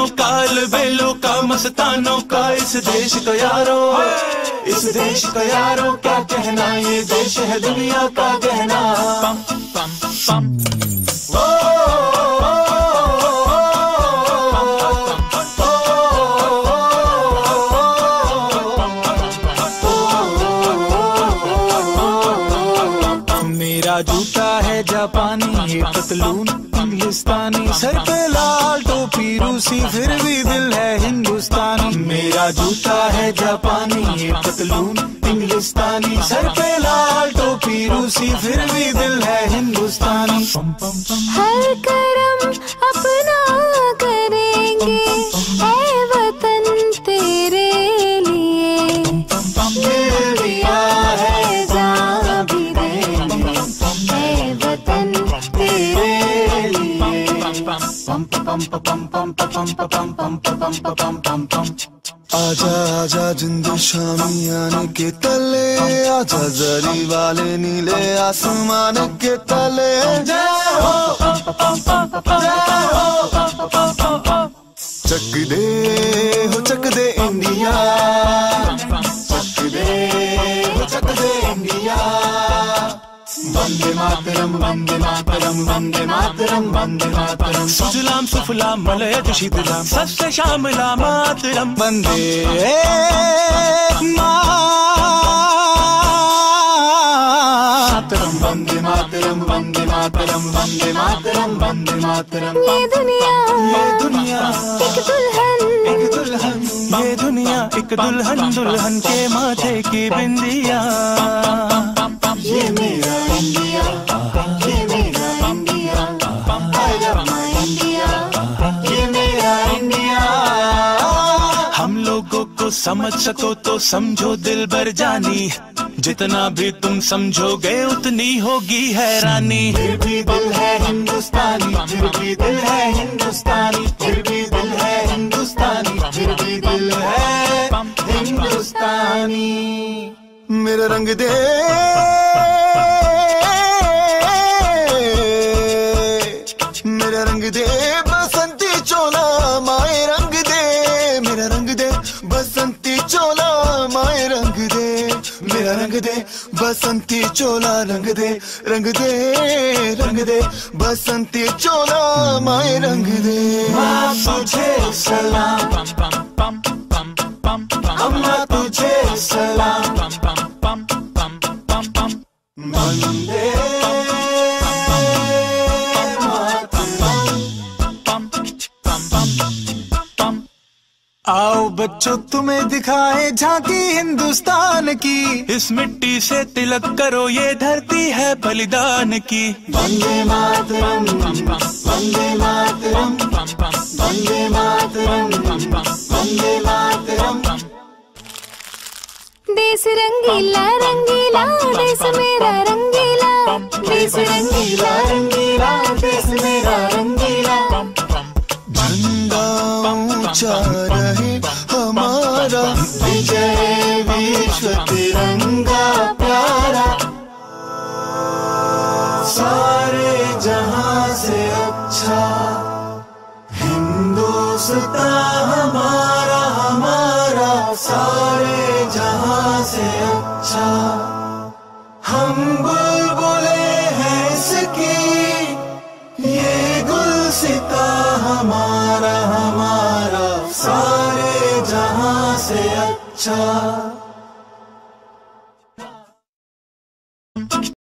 काल बेलों का मस्तानों का इस देश का यारो, इस देश का यारो क्या कहना, ये देश है दुनिया का गहना। पम पम पम मेरा जूता है जापानी, ये पतलून इंग्लिस्तानी, सर पे लाल टोपी रूसी, फिर भी दिल है हिंदुस्तानी। मेरा जूता है जापानी, ये पतलून इंग्लिस्तानी, सर पे लाल टोपी रूसी, फिर भी दिल है हिंदुस्तानी। हर करम अपना करेंगे ऐ वतन तेरे लिए, दिल दिया है जान भी देंगे ऐ वतन तेरे लिए। पम पम पम पम पम पम पम पम पम पम। आजा आजा जिंद शामियाने के तले, आजा जरी वाले नीले आसमान के तले। जय हो चक दे हो चक दे इंडिया, चक दे हो चक दे इंडिया। वंदे मातरम वंदे मातरम वंदे मातरम वंदे मातरम। सुजलाम सुफलाम मलयज शीतलाम सस्य श्यामलाम मातरम। वंदे मातरम वंदे मातरम वंदे मातरम वंदे मातरम वंदे मातरम। ये दुनिया एक दुल्हन, एक दुल्हन, ये दुनिया एक दुल्हन, दुल्हन के माथे की बिंदिया। ये मेरा इंडिया, ये मेरा India, I love my India, ये मेरा इंडिया। हम लोगों को समझ सको तो समझो दिल भर जानी, जितना भी तुम समझोगे उतनी होगी हैरानी। फिर भी दिल है हिंदुस्तानी, फिर भी दिल है हिंदुस्तानी, फिर भी दिल है हिंदुस्तानी, फिर भी दिल है हिंदुस्तानी। मेरा रंग दे मेरा रंग दे बसंती चोला माए रंग दे, मेरा रंग दे बसंती चोला माए रंग दे, मेरा रंग दे बसंती चोला रंग दे, रंग दे रंग दे बसंती चोला माए रंग दे। माँ तुझे सलाम, अम्मा तुझे सलाम, वंदे आओ बच्चों तुम्हें दिखाए झांकी हिंदुस्तान की, इस मिट्टी से तिलक करो ये धरती है बलिदान की। वंदे मातरम वंदे मातरम वंदे मातरम वंदे मातरम। देश रंगीला रंगीला देश मेरा रंगीला, देश रंगीला रंगीला देश मेरा रंगीला। झंडा ऊंचा रहे हमारा, विजय विश्व तिरंगा प्यारा। सारे जहां से अच्छा हिंदुस्तान हमारा, हमारा सारे जहां से अच्छा। हम बुलबुले हैं इसकी, ये गुलसिता हमारा, हमारा सारे जहां से अच्छा।